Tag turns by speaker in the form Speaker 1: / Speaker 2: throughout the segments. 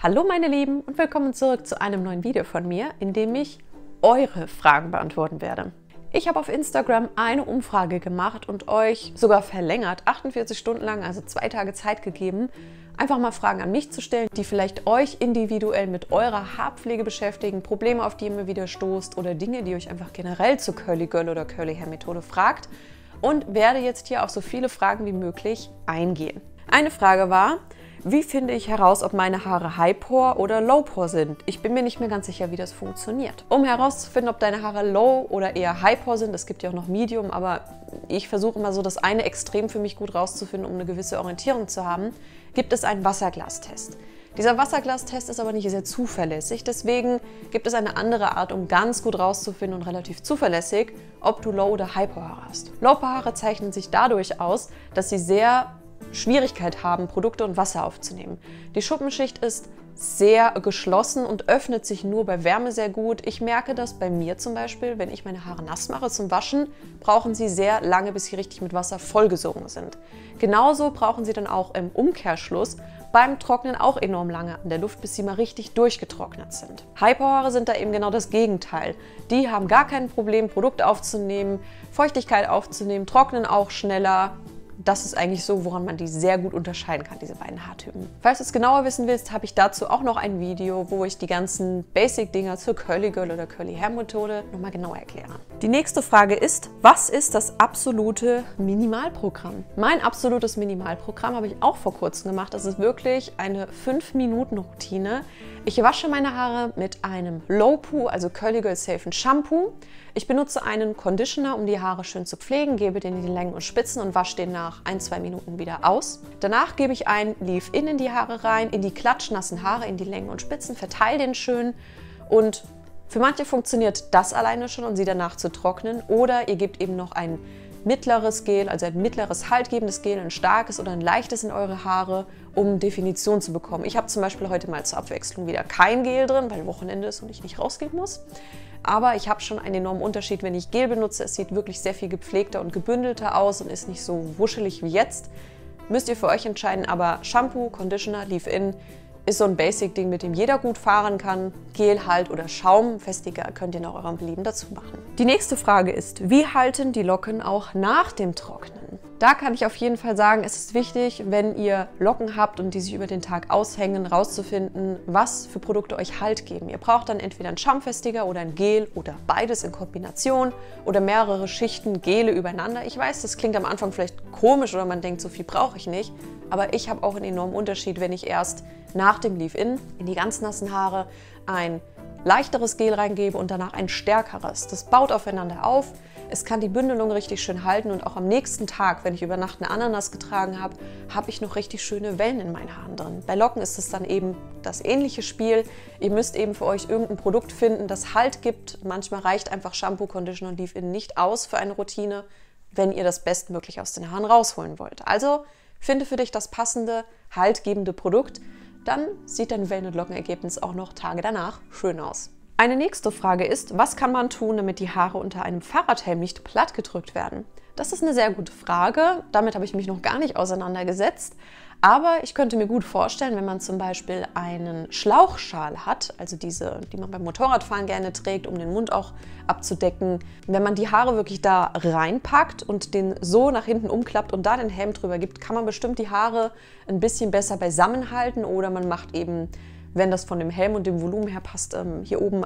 Speaker 1: Hallo meine Lieben und willkommen zurück zu einem neuen Video von mir, in dem ich eure Fragen beantworten werde. Ich habe auf Instagram eine Umfrage gemacht und euch sogar verlängert, 48 Stunden lang, also 2 Tage Zeit gegeben, einfach mal Fragen an mich zu stellen, die vielleicht euch individuell mit eurer Haarpflege beschäftigen, Probleme, auf die ihr immer wieder stoßt oder Dinge, die euch einfach generell zur Curly Girl oder Curly Hair Methode fragt, und werde jetzt hier auf so viele Fragen wie möglich eingehen. Eine Frage war: Wie finde ich heraus, ob meine Haare High-Pore oder Low-Pore sind? Ich bin mir nicht mehr ganz sicher, wie das funktioniert. Um herauszufinden, ob deine Haare Low oder eher High-Pore sind, es gibt ja auch noch Medium, aber ich versuche immer so das eine Extrem für mich gut rauszufinden, um eine gewisse Orientierung zu haben, gibt es einen Wasserglastest. Dieser Wasserglastest ist aber nicht sehr zuverlässig, deswegen gibt es eine andere Art, um ganz gut rauszufinden und relativ zuverlässig, ob du Low- oder High-Pore hast. Low-Pore-Haare zeichnen sich dadurch aus, dass sie sehr Schwierigkeit haben, Produkte und Wasser aufzunehmen. Die Schuppenschicht ist sehr geschlossen und öffnet sich nur bei Wärme sehr gut. Ich merke das bei mir zum Beispiel, wenn ich meine Haare nass mache zum Waschen, brauchen sie sehr lange, bis sie richtig mit Wasser vollgesogen sind. Genauso brauchen sie dann auch im Umkehrschluss beim Trocknen auch enorm lange an der Luft, bis sie mal richtig durchgetrocknet sind. High-Pore-Haare sind da eben genau das Gegenteil. Die haben gar kein Problem, Produkt aufzunehmen, Feuchtigkeit aufzunehmen, trocknen auch schneller. Das ist eigentlich so, woran man die sehr gut unterscheiden kann, diese beiden Haartypen. Falls du es genauer wissen willst, habe ich dazu auch noch ein Video, wo ich die ganzen Basic-Dinger zur Curly Girl oder Curly Hair Methode nochmal genauer erkläre. Die nächste Frage ist: Was ist das absolute Minimalprogramm? Mein absolutes Minimalprogramm habe ich auch vor kurzem gemacht. Das ist wirklich eine 5-Minuten-Routine. Ich wasche meine Haare mit einem Low-Poo, also Curly Girl Safe Shampoo. Ich benutze einen Conditioner, um die Haare schön zu pflegen, gebe den in die Längen und Spitzen und wasche den nach 1-2 Minuten wieder aus. Danach gebe ich ein Leave-In in die Haare rein, in die klatschnassen Haare, in die Längen und Spitzen, verteile den schön, und für manche funktioniert das alleine schon, um sie danach zu trocknen, oder ihr gebt eben noch ein mittleres Gel, also ein mittleres haltgebendes Gel, ein starkes oder ein leichtes in eure Haare, um Definition zu bekommen. Ich habe zum Beispiel heute mal zur Abwechslung wieder kein Gel drin, weil Wochenende ist und ich nicht rausgehen muss. Aber ich habe schon einen enormen Unterschied, wenn ich Gel benutze. Es sieht wirklich sehr viel gepflegter und gebündelter aus und ist nicht so wuschelig wie jetzt. Müsst ihr für euch entscheiden, aber Shampoo, Conditioner, Leave-In ist so ein Basic-Ding, mit dem jeder gut fahren kann. Gel halt oder Schaum, festiger, könnt ihr nach eurem Belieben dazu machen. Die nächste Frage ist: Wie halten die Locken auch nach dem Trocknen? Da kann ich auf jeden Fall sagen, es ist wichtig, wenn ihr Locken habt und die sich über den Tag aushängen, rauszufinden, was für Produkte euch Halt geben. Ihr braucht dann entweder einen Schaumfestiger oder ein Gel oder beides in Kombination oder mehrere Schichten Gele übereinander. Ich weiß, das klingt am Anfang vielleicht komisch oder man denkt, so viel brauche ich nicht, aber ich habe auch einen enormen Unterschied, wenn ich erst nach dem Leave-In in die ganz nassen Haare ein leichteres Gel reingebe und danach ein stärkeres. Das baut aufeinander auf. Es kann die Bündelung richtig schön halten, und auch am nächsten Tag, wenn ich über Nacht eine Ananas getragen habe, habe ich noch richtig schöne Wellen in meinen Haaren drin. Bei Locken ist es dann eben das ähnliche Spiel. Ihr müsst eben für euch irgendein Produkt finden, das Halt gibt. Manchmal reicht einfach Shampoo, Conditioner und Leave-In nicht aus für eine Routine, wenn ihr das bestmöglich aus den Haaren rausholen wollt. Also finde für dich das passende, haltgebende Produkt. Dann sieht dein Wellen- und Lockenergebnis auch noch Tage danach schön aus. Eine nächste Frage ist: Was kann man tun, damit die Haare unter einem Fahrradhelm nicht platt gedrückt werden? Das ist eine sehr gute Frage. Damit habe ich mich noch gar nicht auseinandergesetzt. Aber ich könnte mir gut vorstellen, wenn man zum Beispiel einen Schlauchschal hat, also diese, die man beim Motorradfahren gerne trägt, um den Mund auch abzudecken, wenn man die Haare wirklich da reinpackt und den so nach hinten umklappt und da den Helm drüber gibt, kann man bestimmt die Haare ein bisschen besser beisammen halten, oder man macht eben, wenn das von dem Helm und dem Volumen her passt, hier oben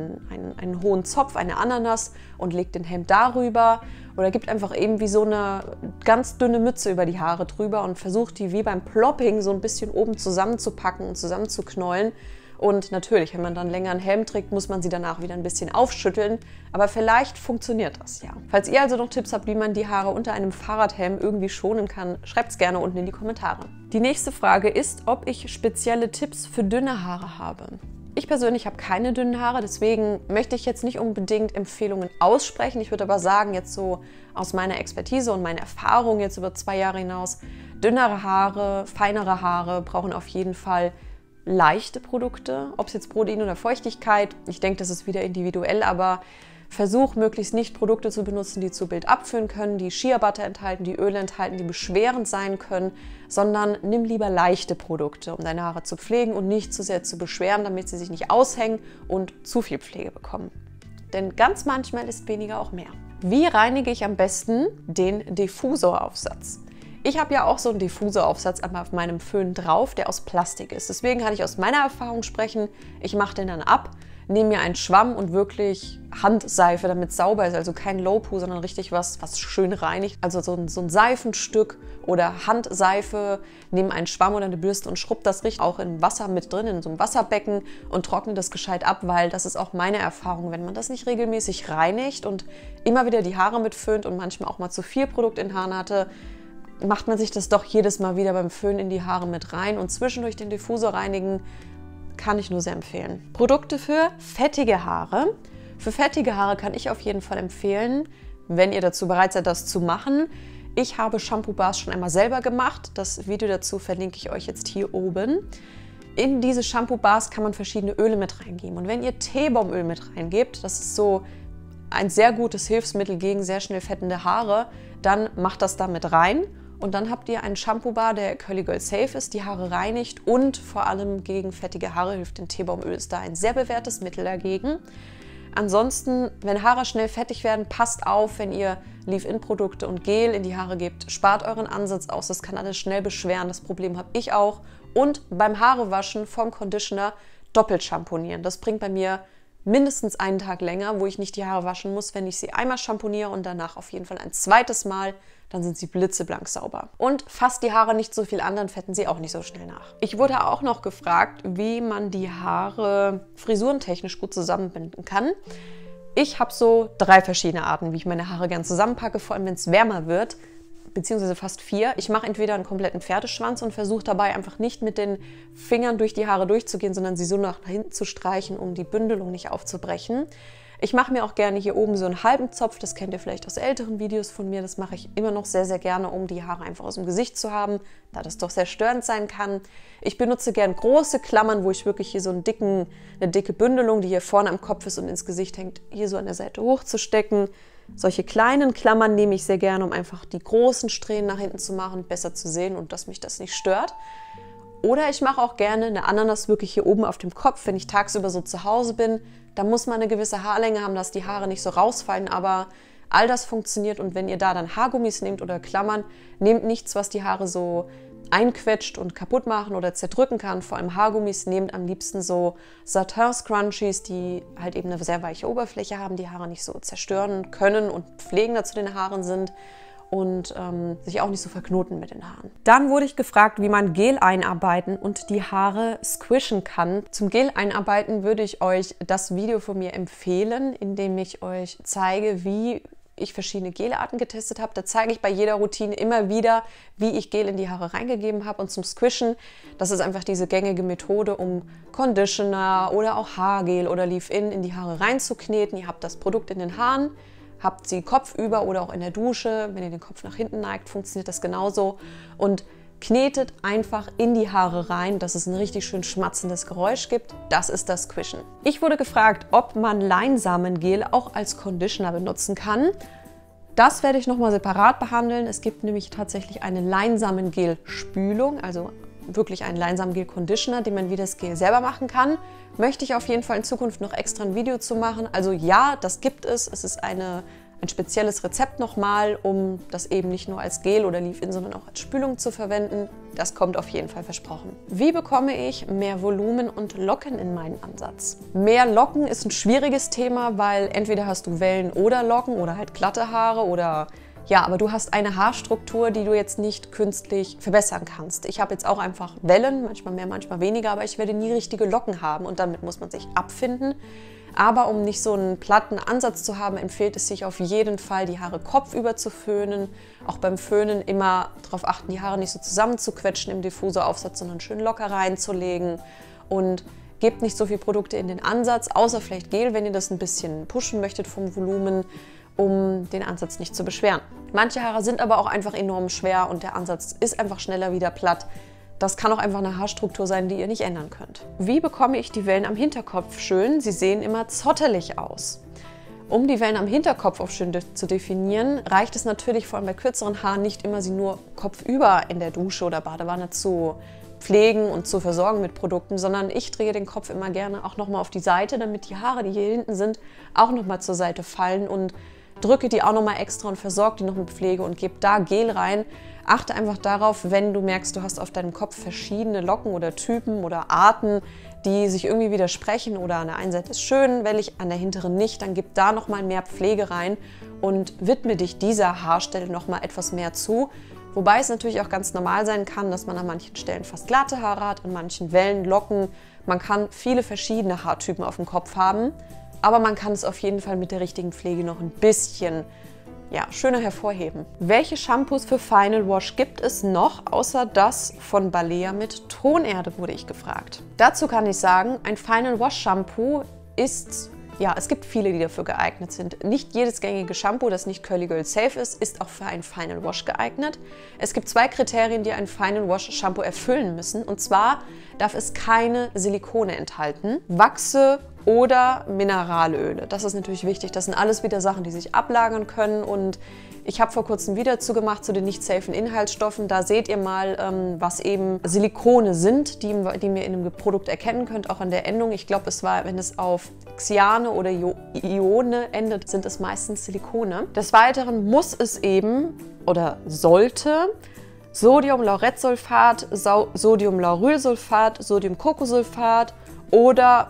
Speaker 1: einen hohen Zopf, eine Ananas, und legt den Helm darüber, oder gibt einfach eben wie so eine ganz dünne Mütze über die Haare drüber und versucht die wie beim Plopping so ein bisschen oben zusammenzupacken und zusammenzuknäulen. Und natürlich, wenn man dann länger einen Helm trägt, muss man sie danach wieder ein bisschen aufschütteln, aber vielleicht funktioniert das ja. Falls ihr also noch Tipps habt, wie man die Haare unter einem Fahrradhelm irgendwie schonen kann, schreibt es gerne unten in die Kommentare. Die nächste Frage ist, ob ich spezielle Tipps für dünne Haare habe. Ich persönlich habe keine dünnen Haare, deswegen möchte ich jetzt nicht unbedingt Empfehlungen aussprechen. Ich würde aber sagen, jetzt so aus meiner Expertise und meiner Erfahrung jetzt über 2 Jahre hinaus, dünnere Haare, feinere Haare brauchen auf jeden Fall leichte Produkte, ob es jetzt Protein oder Feuchtigkeit. Ich denke, das ist wieder individuell, aber Versuch möglichst nicht Produkte zu benutzen, die zu Build abführen können, die Shea Butter enthalten, die Öle enthalten, die beschwerend sein können, sondern nimm lieber leichte Produkte, um deine Haare zu pflegen und nicht zu sehr zu beschweren, damit sie sich nicht aushängen und zu viel Pflege bekommen. Denn ganz manchmal ist weniger auch mehr. Wie reinige ich am besten den Diffusoraufsatz? Ich habe ja auch so einen Diffusoraufsatz einmal auf meinem Föhn drauf, der aus Plastik ist. Deswegen kann ich aus meiner Erfahrung sprechen, ich mache den dann ab, nehme mir einen Schwamm und wirklich Handseife, damit es sauber ist. Also kein Low-Poo, sondern richtig was schön reinigt. Also so ein Seifenstück oder Handseife, nehme einen Schwamm oder eine Bürste und schrubbe das richtig auch in Wasser mit drin, in so einem Wasserbecken und trockne das gescheit ab, weil das ist auch meine Erfahrung, wenn man das nicht regelmäßig reinigt und immer wieder die Haare mit föhnt und manchmal auch mal zu viel Produkt in den Haaren hatte, macht man sich das doch jedes Mal wieder beim Föhnen in die Haare mit rein und zwischendurch den Diffusor reinigen, kann ich nur sehr empfehlen. Produkte für fettige Haare. Für fettige Haare kann ich auf jeden Fall empfehlen, wenn ihr dazu bereit seid, das zu machen. Ich habe Shampoo-Bars schon einmal selber gemacht. Das Video dazu verlinke ich euch jetzt hier oben. In diese Shampoo-Bars kann man verschiedene Öle mit reingeben. Und wenn ihr Teebaumöl mit reingebt, das ist so ein sehr gutes Hilfsmittel gegen sehr schnell fettende Haare, dann macht das da mit rein. Und dann habt ihr einen Shampoo-Bar, der Curly Girl Safe ist, die Haare reinigt und vor allem gegen fettige Haare hilft. Denn Teebaumöl ist da ein sehr bewährtes Mittel dagegen. Ansonsten, wenn Haare schnell fettig werden, passt auf, wenn ihr Leave-In-Produkte und Gel in die Haare gebt. Spart euren Ansatz aus, das kann alles schnell beschweren. Das Problem habe ich auch. Und beim Haarewaschen vom Conditioner doppelt shampoonieren. Das bringt bei mir mindestens einen Tag länger, wo ich nicht die Haare waschen muss, wenn ich sie einmal shampooniere und danach auf jeden Fall ein zweites Mal, dann sind sie blitzeblank sauber. Und fasst die Haare nicht so viel an, dann fetten sie auch nicht so schnell nach. Ich wurde auch noch gefragt, wie man die Haare frisurentechnisch gut zusammenbinden kann. Ich habe so 3 verschiedene Arten, wie ich meine Haare gern zusammenpacke, vor allem wenn es wärmer wird, beziehungsweise fast 4. Ich mache entweder einen kompletten Pferdeschwanz und versuche dabei einfach nicht mit den Fingern durch die Haare durchzugehen, sondern sie so nach hinten zu streichen, um die Bündelung nicht aufzubrechen. Ich mache mir auch gerne hier oben so einen halben Zopf, das kennt ihr vielleicht aus älteren Videos von mir, das mache ich immer noch sehr, sehr gerne, um die Haare einfach aus dem Gesicht zu haben, da das doch sehr störend sein kann. Ich benutze gerne große Klammern, wo ich wirklich hier so eine dicke Bündelung, die hier vorne am Kopf ist und ins Gesicht hängt, hier so an der Seite hochzustecken. Solche kleinen Klammern nehme ich sehr gerne, um einfach die großen Strähnen nach hinten zu machen, besser zu sehen und dass mich das nicht stört. Oder ich mache auch gerne eine Ananas wirklich hier oben auf dem Kopf, wenn ich tagsüber so zu Hause bin. Da muss man eine gewisse Haarlänge haben, dass die Haare nicht so rausfallen, aber all das funktioniert. Und wenn ihr da dann Haargummis nehmt oder Klammern, nehmt nichts, was die Haare so einquetscht und kaputt machen oder zerdrücken kann. Vor allem Haargummis, nehmt am liebsten so Satin-Scrunchies, die halt eben eine sehr weiche Oberfläche haben, die Haare nicht so zerstören können und pflegender zu den Haaren sind und sich auch nicht so verknoten mit den Haaren. Dann wurde ich gefragt, wie man Gel einarbeiten und die Haare squishen kann. Zum Gel einarbeiten würde ich euch das Video von mir empfehlen, in dem ich euch zeige, wie ich verschiedene Gelarten getestet habe. Da zeige ich bei jeder Routine immer wieder, wie ich Gel in die Haare reingegeben habe. Und zum Squishen, das ist einfach diese gängige Methode, um Conditioner oder auch Haargel oder Leave-In in die Haare reinzukneten. Ihr habt das Produkt in den Haaren, habt sie kopfüber oder auch in der Dusche. Wenn ihr den Kopf nach hinten neigt, funktioniert das genauso. Und knetet einfach in die Haare rein, dass es ein richtig schön schmatzendes Geräusch gibt. Das ist das Squishen. Ich wurde gefragt, ob man Leinsamengel auch als Conditioner benutzen kann. Das werde ich nochmal separat behandeln. Es gibt nämlich tatsächlich eine Leinsamengel-Spülung, also wirklich einen Leinsamengel-Conditioner, den man wie das Gel selber machen kann. Möchte ich auf jeden Fall in Zukunft noch extra ein Video zu machen. Also ja, das gibt es. Es ist ein spezielles Rezept nochmal, um das eben nicht nur als Gel oder Leave-In, sondern auch als Spülung zu verwenden. Das kommt auf jeden Fall versprochen. Wie bekomme ich mehr Volumen und Locken in meinen Ansatz? Mehr Locken ist ein schwieriges Thema, weil entweder hast du Wellen oder Locken oder halt glatte Haare oder ja, aber du hast eine Haarstruktur, die du jetzt nicht künstlich verbessern kannst. Ich habe jetzt auch einfach Wellen, manchmal mehr, manchmal weniger, aber ich werde nie richtige Locken haben und damit muss man sich abfinden. Aber um nicht so einen platten Ansatz zu haben, empfiehlt es sich auf jeden Fall, die Haare kopfüber zu föhnen. Auch beim Föhnen immer darauf achten, die Haare nicht so zusammenzuquetschen im Diffuseraufsatz, sondern schön locker reinzulegen. Und gebt nicht so viel Produkte in den Ansatz, außer vielleicht Gel, wenn ihr das ein bisschen pushen möchtet vom Volumen, um den Ansatz nicht zu beschweren. Manche Haare sind aber auch einfach enorm schwer und der Ansatz ist einfach schneller wieder platt. Das kann auch einfach eine Haarstruktur sein, die ihr nicht ändern könnt. Wie bekomme ich die Wellen am Hinterkopf schön? Sie sehen immer zottelig aus. Um die Wellen am Hinterkopf auch schön zu definieren, reicht es natürlich vor allem bei kürzeren Haaren nicht immer, sie nur kopfüber in der Dusche oder Badewanne zu pflegen und zu versorgen mit Produkten, sondern ich drehe den Kopf immer gerne auch nochmal auf die Seite, damit die Haare, die hier hinten sind, auch nochmal zur Seite fallen und drücke die auch nochmal extra und versorge die noch mit Pflege und gebe da Gel rein. Achte einfach darauf, wenn du merkst, du hast auf deinem Kopf verschiedene Locken oder Typen oder Arten, die sich irgendwie widersprechen oder an der einen Seite ist schön, wellig, an der hinteren nicht, dann gib da nochmal mehr Pflege rein und widme dich dieser Haarstelle nochmal etwas mehr zu. Wobei es natürlich auch ganz normal sein kann, dass man an manchen Stellen fast glatte Haare hat, an manchen Wellen, Locken. Man kann viele verschiedene Haartypen auf dem Kopf haben, aber man kann es auf jeden Fall mit der richtigen Pflege noch ein bisschen schöner hervorheben. Welche Shampoos für Final Wash gibt es noch, außer das von Balea mit Tonerde, wurde ich gefragt. Dazu kann ich sagen, ein Final Wash Shampoo ist, es gibt viele, die dafür geeignet sind. Nicht jedes gängige Shampoo, das nicht Curly Girl safe ist auch für ein Final Wash geeignet. Es gibt 2 Kriterien, die ein Final Wash Shampoo erfüllen müssen. Und zwar darf es keine Silikone enthalten, Wachse oder Mineralöle. Das ist natürlich wichtig. Das sind alles wieder Sachen, die sich ablagern können. Und ich habe vor kurzem wieder zugemacht zu den nicht safen Inhaltsstoffen. Da seht ihr mal, was eben Silikone sind, die ihr in einem Produkt erkennen könnt, auch an der Endung. Ich glaube, es war, wenn es auf Xyane oder Ione endet, sind es meistens Silikone. Des Weiteren muss es eben oder sollte Sodiumlauretsulfat, Sodiumlaurylsulfat, Sodiumkokosulfat oder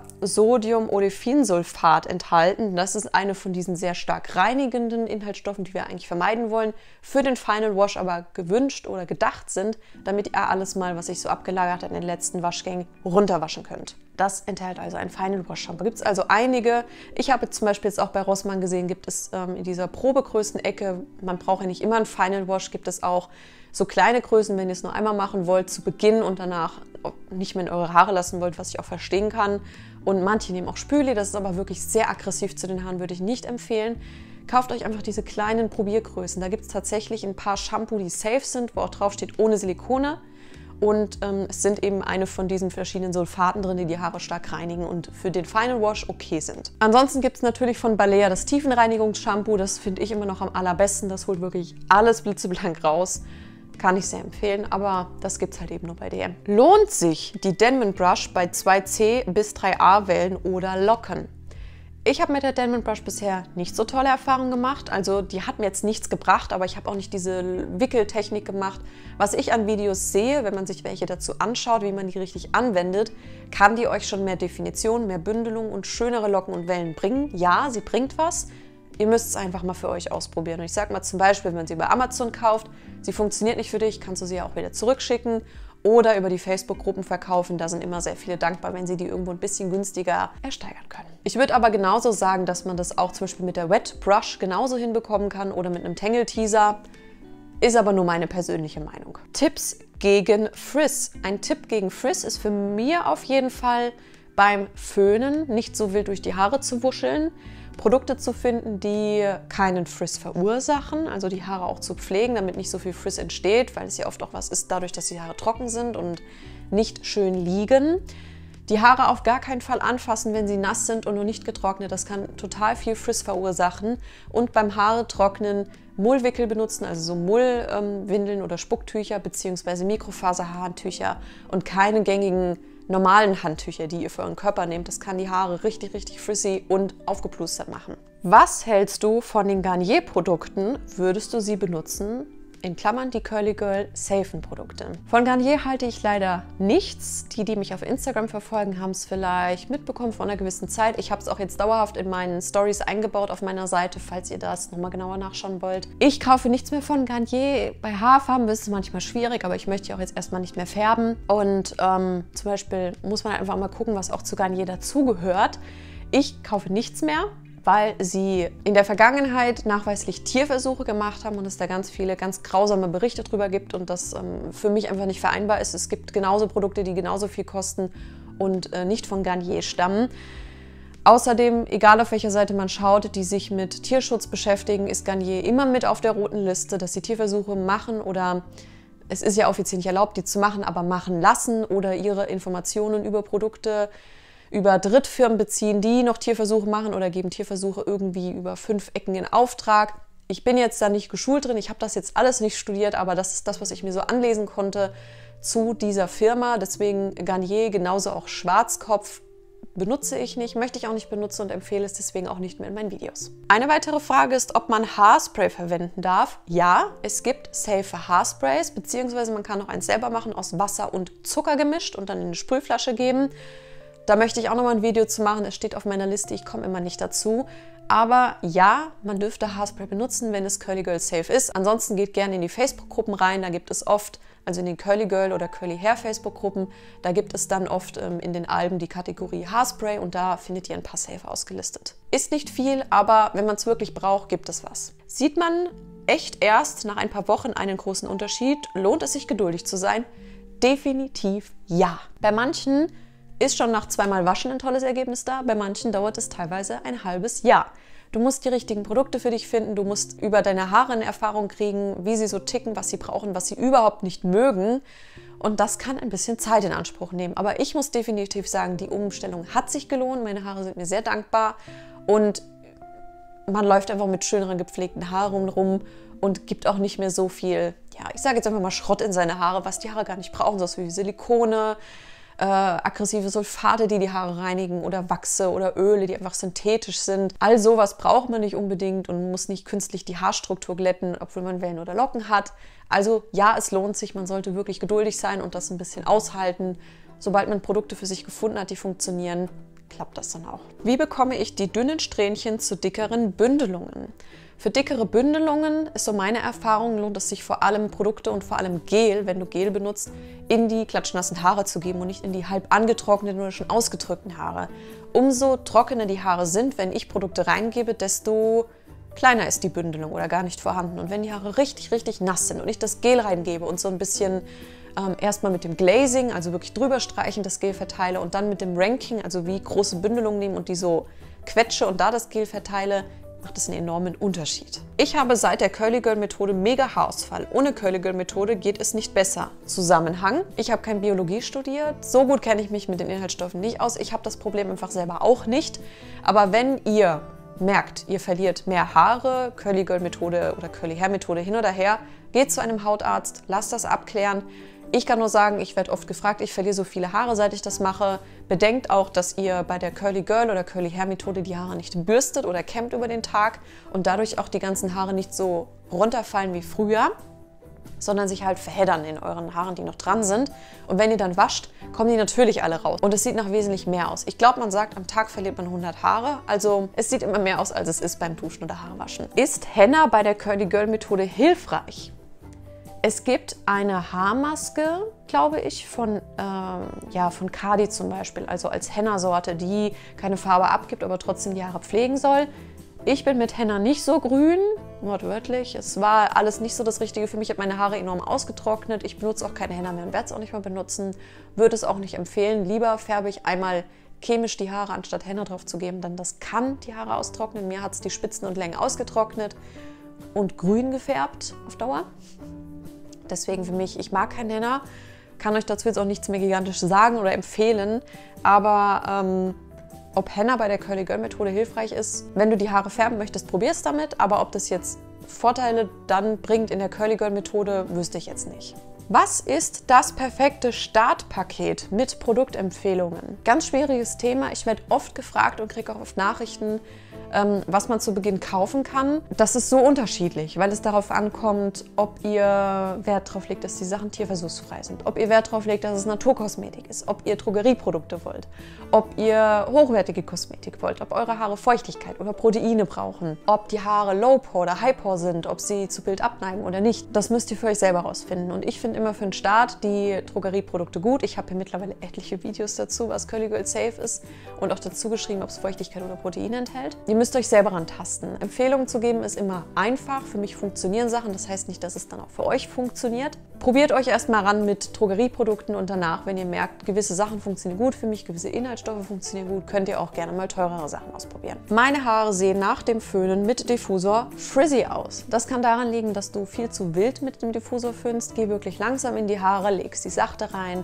Speaker 1: Sodiumolefинsulfat enthalten. Das ist eine von diesen sehr stark reinigenden Inhaltsstoffen, die wir eigentlich vermeiden wollen, für den Final Wash aber gewünscht oder gedacht sind, damit ihr alles mal, was sich so abgelagert hat in den letzten Waschgängen, runterwaschen könnt. Das enthält also ein Final Wash Shampoo. Gibt es also einige. Ich habe zum Beispiel jetzt auch bei Rossmann gesehen, gibt es in dieser Probegrößen-Ecke, man braucht ja nicht immer einen Final Wash, gibt es auch so kleine Größen, wenn ihr es nur einmal machen wollt, zu Beginn und danach nicht mehr in eure Haare lassen wollt, was ich auch verstehen kann. Und manche nehmen auch Spüli, das ist aber wirklich sehr aggressiv zu den Haaren, würde ich nicht empfehlen. Kauft euch einfach diese kleinen Probiergrößen. Da gibt es tatsächlich ein paar Shampoo, die safe sind, wo auch drauf steht, ohne Silikone. Und es sind eben eine von diesen verschiedenen Sulfaten drin, die die Haare stark reinigen und für den Final Wash okay sind. Ansonsten gibt es natürlich von Balea das Tiefenreinigungsshampoo. Das finde ich immer noch am allerbesten. Das holt wirklich alles blitzeblank raus. Kann ich sehr empfehlen, aber das gibt es halt eben nur bei DM. Lohnt sich die Denman Brush bei 2C bis 3A Wellen oder Locken? Ich habe mit der Denman Brush bisher nicht so tolle Erfahrungen gemacht. Also die hat mir jetzt nichts gebracht, aber ich habe auch nicht diese Wickeltechnik gemacht. Was ich an Videos sehe, wenn man sich welche dazu anschaut, wie man die richtig anwendet, kann die euch schon mehr Definition, mehr Bündelung und schönere Locken und Wellen bringen. Ja, sie bringt was. Ihr müsst es einfach mal für euch ausprobieren. Und ich sage mal zum Beispiel, wenn man sie bei Amazon kauft, sie funktioniert nicht für dich, kannst du sie ja auch wieder zurückschicken oder über die Facebook-Gruppen verkaufen. Da sind immer sehr viele dankbar, wenn sie die irgendwo ein bisschen günstiger ersteigern können. Ich würde aber genauso sagen, dass man das auch zum Beispiel mit der Wet Brush genauso hinbekommen kann oder mit einem Tangle-Teaser. Ist aber nur meine persönliche Meinung. Tipps gegen Frizz. Ein Tipp gegen Frizz ist für mich auf jeden Fall beim Föhnen nicht so wild durch die Haare zu wuscheln. Produkte zu finden, die keinen Frizz verursachen, also die Haare auch zu pflegen, damit nicht so viel Frizz entsteht, weil es ja oft auch was ist, dadurch, dass die Haare trocken sind und nicht schön liegen. Die Haare auf gar keinen Fall anfassen, wenn sie nass sind und noch nicht getrocknet. Das kann total viel Frizz verursachen. Und beim Haare trocknen Mullwickel benutzen, also so Mullwindeln oder Spucktücher bzw. Mikrofaserhandtücher und keine gängigen normalen Handtücher, die ihr für euren Körper nehmt. Das kann die Haare richtig, richtig frizzy und aufgeplustert machen. Was hältst du von den Garnier-Produkten? Würdest du sie benutzen? In Klammern die Curly Girl safen Produkte. Von Garnier halte ich leider nichts. Die mich auf Instagram verfolgen, haben es vielleicht mitbekommen vor einer gewissen Zeit. Ich habe es auch jetzt dauerhaft in meinen Stories eingebaut auf meiner Seite, falls ihr das nochmal genauer nachschauen wollt. Ich kaufe nichts mehr von Garnier. Bei Haarfarben ist es manchmal schwierig, aber ich möchte ja auch jetzt erstmal nicht mehr färben. Und zum Beispiel muss man einfach mal gucken, was auch zu Garnier dazugehört. Ich kaufe nichts mehr, weil sie in der Vergangenheit nachweislich Tierversuche gemacht haben und es da ganz viele, ganz grausame Berichte drüber gibt und das für mich einfach nicht vereinbar ist. Es gibt genauso Produkte, die genauso viel kosten und nicht von Garnier stammen. Außerdem, egal auf welcher Seite man schaut, die sich mit Tierschutz beschäftigen, ist Garnier immer mit auf der roten Liste, dass sie Tierversuche machen oder es ist ja offiziell nicht erlaubt, die zu machen, aber machen lassen oder ihre Informationen über Produkte, über Drittfirmen beziehen, die noch Tierversuche machen oder geben Tierversuche irgendwie über 5 Ecken in Auftrag. Ich bin jetzt da nicht geschult drin, ich habe das jetzt alles nicht studiert, aber das ist das, was ich mir so anlesen konnte zu dieser Firma. Deswegen Garnier, genauso auch Schwarzkopf, benutze ich nicht, möchte ich auch nicht benutzen und empfehle es deswegen auch nicht mehr in meinen Videos. Eine weitere Frage ist, ob man Haarspray verwenden darf. Ja, es gibt safe Haarsprays, beziehungsweise man kann auch eins selber machen, aus Wasser und Zucker gemischt und dann in eine Sprühflasche geben. Da möchte ich auch noch mal ein Video zu machen, es steht auf meiner Liste, ich komme immer nicht dazu. Aber ja, man dürfte Haarspray benutzen, wenn es Curly Girl safe ist. Ansonsten geht gerne in die Facebook-Gruppen rein, da gibt es oft, also in den Curly Girl oder Curly Hair Facebook-Gruppen, da gibt es dann oft in den Alben die Kategorie Haarspray und da findet ihr ein paar safe ausgelistet. Ist nicht viel, aber wenn man es wirklich braucht, gibt es was. Sieht man echt erst nach ein paar Wochen einen großen Unterschied? Lohnt es sich, geduldig zu sein? Definitiv ja. Bei manchen ist schon nach 2-mal Waschen ein tolles Ergebnis da, bei manchen dauert es teilweise ein halbes Jahr. Du musst die richtigen Produkte für dich finden, du musst über deine Haare eine Erfahrung kriegen, wie sie so ticken, was sie brauchen, was sie überhaupt nicht mögen. Und das kann ein bisschen Zeit in Anspruch nehmen. Aber ich muss definitiv sagen, die Umstellung hat sich gelohnt, meine Haare sind mir sehr dankbar und man läuft einfach mit schöneren, gepflegten Haaren rum und gibt auch nicht mehr so viel, ja, ich sage jetzt einfach mal Schrott in seine Haare, was die Haare gar nicht brauchen, so wie Silikone, aggressive Sulfate, die die Haare reinigen oder Wachse oder Öle, die einfach synthetisch sind. All sowas braucht man nicht unbedingt und muss nicht künstlich die Haarstruktur glätten, obwohl man Wellen oder Locken hat. Also ja, es lohnt sich, man sollte wirklich geduldig sein und das ein bisschen aushalten. Sobald man Produkte für sich gefunden hat, die funktionieren, klappt das dann auch. Wie bekomme ich die dünnen Strähnchen zu dickeren Bündelungen? Für dickere Bündelungen ist so meine Erfahrung, lohnt es sich vor allem Produkte und vor allem Gel, wenn du Gel benutzt, in die klatschnassen Haare zu geben und nicht in die halb angetrockneten oder schon ausgedrückten Haare. Umso trockener die Haare sind, wenn ich Produkte reingebe, desto kleiner ist die Bündelung oder gar nicht vorhanden. Und wenn die Haare richtig, richtig nass sind und ich das Gel reingebe und so ein bisschen erstmal mit dem Glazing, also wirklich drüber streichen, das Gel verteile und dann mit dem Ranking, also wie große Bündelungen nehmen und die so quetsche und da das Gel verteile, macht es einen enormen Unterschied. Ich habe seit der Curly Girl Methode mega Haarausfall. Ohne Curly Girl Methode geht es nicht besser. Zusammenhang: Ich habe keine Biologie studiert, so gut kenne ich mich mit den Inhaltsstoffen nicht aus. Ich habe das Problem einfach selber auch nicht. Aber wenn ihr merkt, ihr verliert mehr Haare, Curly Girl Methode oder Curly Hair Methode hin oder her, geht zu einem Hautarzt, lasst das abklären. Ich kann nur sagen, ich werde oft gefragt, ich verliere so viele Haare, seit ich das mache. Bedenkt auch, dass ihr bei der Curly Girl oder Curly Hair Methode die Haare nicht bürstet oder kämmt über den Tag und dadurch auch die ganzen Haare nicht so runterfallen wie früher, sondern sich halt verheddern in euren Haaren, die noch dran sind. Und wenn ihr dann wascht, kommen die natürlich alle raus. Und es sieht nach wesentlich mehr aus. Ich glaube, man sagt, am Tag verliert man 100 Haare. Also es sieht immer mehr aus, als es ist beim Duschen oder Haarewaschen. Ist Henna bei der Curly Girl Methode hilfreich? Es gibt eine Haarmaske, glaube ich, von Cardi zum Beispiel, also als Henna-Sorte, die keine Farbe abgibt, aber trotzdem die Haare pflegen soll. Ich bin mit Henna nicht so grün, wortwörtlich. Es war alles nicht so das Richtige für mich. Ich habe meine Haare enorm ausgetrocknet. Ich benutze auch keine Henna mehr und werde es auch nicht mehr benutzen. Würde es auch nicht empfehlen. Lieber färbe ich einmal chemisch die Haare, anstatt Henna drauf zu geben, denn das kann die Haare austrocknen. Mir hat es die Spitzen und Längen ausgetrocknet und grün gefärbt auf Dauer. Deswegen für mich, ich mag kein Henna, kann euch dazu jetzt auch nichts mehr Gigantisches sagen oder empfehlen, aber ob Henna bei der Curly Girl Methode hilfreich ist, wenn du die Haare färben möchtest, probier es damit, aber ob das jetzt Vorteile dann bringt in der Curly Girl Methode, wüsste ich jetzt nicht. Was ist das perfekte Startpaket mit Produktempfehlungen? Ganz schwieriges Thema. Ich werde oft gefragt und kriege auch oft Nachrichten, was man zu Beginn kaufen kann. Das ist so unterschiedlich, weil es darauf ankommt, ob ihr Wert darauf legt, dass die Sachen tierversuchsfrei sind, ob ihr Wert darauf legt, dass es Naturkosmetik ist, ob ihr Drogerieprodukte wollt, ob ihr hochwertige Kosmetik wollt, ob eure Haare Feuchtigkeit oder Proteine brauchen, ob die Haare Low-Pore oder High-Pore sind, ob sie zu Bild abneigen oder nicht. Das müsst ihr für euch selber rausfinden. Und ich finde immer für den Start die Drogerieprodukte gut. Ich habe hier mittlerweile etliche Videos dazu, was Curly Girl safe ist und auch dazu geschrieben, ob es Feuchtigkeit oder Proteine enthält. Ihr müsst euch selber rantasten. Empfehlungen zu geben ist immer einfach. Für mich funktionieren Sachen, das heißt nicht, dass es dann auch für euch funktioniert. Probiert euch erstmal ran mit Drogerieprodukten und danach, wenn ihr merkt, gewisse Sachen funktionieren gut für mich, gewisse Inhaltsstoffe funktionieren gut, könnt ihr auch gerne mal teurere Sachen ausprobieren. Meine Haare sehen nach dem Föhnen mit Diffusor frizzy aus. Das kann daran liegen, dass du viel zu wild mit dem Diffusor föhnst. Geh wirklich langsam in die Haare, legst die sachte rein,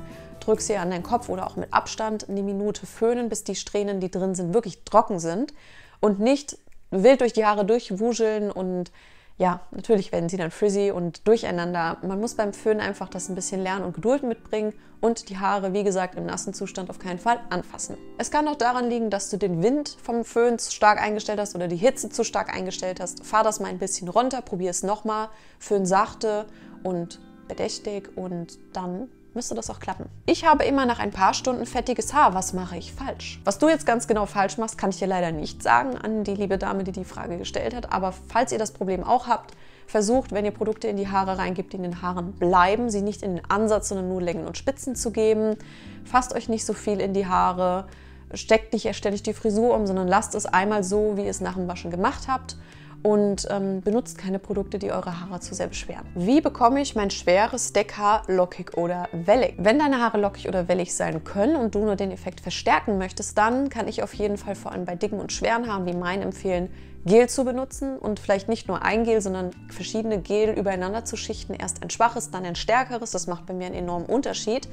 Speaker 1: drück sie an den Kopf oder auch mit Abstand eine Minute föhnen, bis die Strähnen, die drin sind, wirklich trocken sind und nicht wild durch die Haare durchwuscheln und ja, natürlich werden sie dann frizzy und durcheinander. Man muss beim Föhnen einfach das ein bisschen lernen und Geduld mitbringen und die Haare, wie gesagt, im nassen Zustand auf keinen Fall anfassen. Es kann auch daran liegen, dass du den Wind vom Föhn zu stark eingestellt hast oder die Hitze zu stark eingestellt hast. Fahr das mal ein bisschen runter, probier es nochmal, föhn sachte und bedächtig und dann müsste das auch klappen. Ich habe immer nach ein paar Stunden fettiges Haar. Was mache ich falsch? Was du jetzt ganz genau falsch machst, kann ich dir leider nicht sagen an die liebe Dame, die die Frage gestellt hat. Aber falls ihr das Problem auch habt, versucht, wenn ihr Produkte in die Haare reingibt, die in den Haaren bleiben, sie nicht in den Ansatz, sondern nur Längen und Spitzen zu geben. Fasst euch nicht so viel in die Haare. Steckt nicht ständig die Frisur um, sondern lasst es einmal so, wie ihr es nach dem Waschen gemacht habt. Und benutzt keine Produkte, die eure Haare zu sehr beschweren. Wie bekomme ich mein schweres Deckhaar lockig oder wellig? Wenn deine Haare lockig oder wellig sein können und du nur den Effekt verstärken möchtest, dann kann ich auf jeden Fall vor allem bei dicken und schweren Haaren wie meinen empfehlen, Gel zu benutzen und vielleicht nicht nur ein Gel, sondern verschiedene Gel übereinander zu schichten. Erst ein schwaches, dann ein stärkeres. Das macht bei mir einen enormen Unterschied.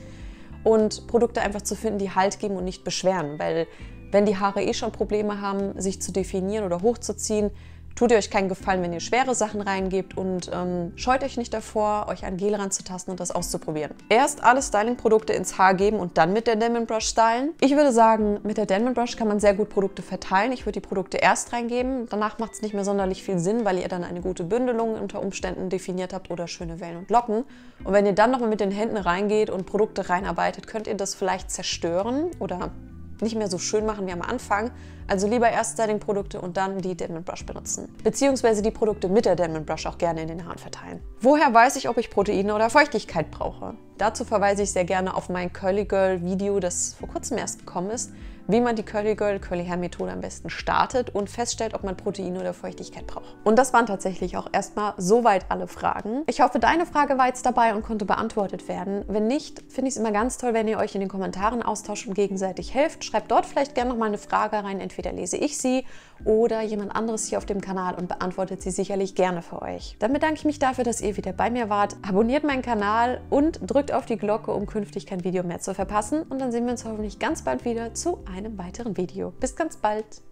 Speaker 1: Und Produkte einfach zu finden, die Halt geben und nicht beschweren. Weil wenn die Haare eh schon Probleme haben, sich zu definieren oder hochzuziehen, tut ihr euch keinen Gefallen, wenn ihr schwere Sachen reingebt und scheut euch nicht davor, euch an Gel ranzutasten und das auszuprobieren. Erst alle Styling-Produkte ins Haar geben und dann mit der Denman Brush stylen. Ich würde sagen, mit der Denman Brush kann man sehr gut Produkte verteilen. Ich würde die Produkte erst reingeben, danach macht es nicht mehr sonderlich viel Sinn, weil ihr dann eine gute Bündelung unter Umständen definiert habt oder schöne Wellen und Locken. Und wenn ihr dann nochmal mit den Händen reingeht und Produkte reinarbeitet, könnt ihr das vielleicht zerstören oder nicht mehr so schön machen wie am Anfang. Also lieber erst Styling-Produkte und dann die Denman Brush benutzen. Beziehungsweise die Produkte mit der Denman Brush auch gerne in den Haaren verteilen. Woher weiß ich, ob ich Proteine oder Feuchtigkeit brauche? Dazu verweise ich sehr gerne auf mein Curly Girl Video, das vor kurzem erst gekommen ist, wie man die Curly Girl Curly Hair Methode am besten startet und feststellt, ob man Proteine oder Feuchtigkeit braucht. Und das waren tatsächlich auch erstmal soweit alle Fragen. Ich hoffe, deine Frage war jetzt dabei und konnte beantwortet werden. Wenn nicht, finde ich es immer ganz toll, wenn ihr euch in den Kommentaren austauscht und gegenseitig helft. Schreibt dort vielleicht gerne noch mal eine Frage rein. Entweder lese ich sie oder jemand anderes hier auf dem Kanal und beantwortet sie sicherlich gerne für euch. Dann bedanke ich mich dafür, dass ihr wieder bei mir wart. Abonniert meinen Kanal und drückt auf die Glocke, um künftig kein Video mehr zu verpassen. Und dann sehen wir uns hoffentlich ganz bald wieder zu einem weiteren Video. Bis ganz bald!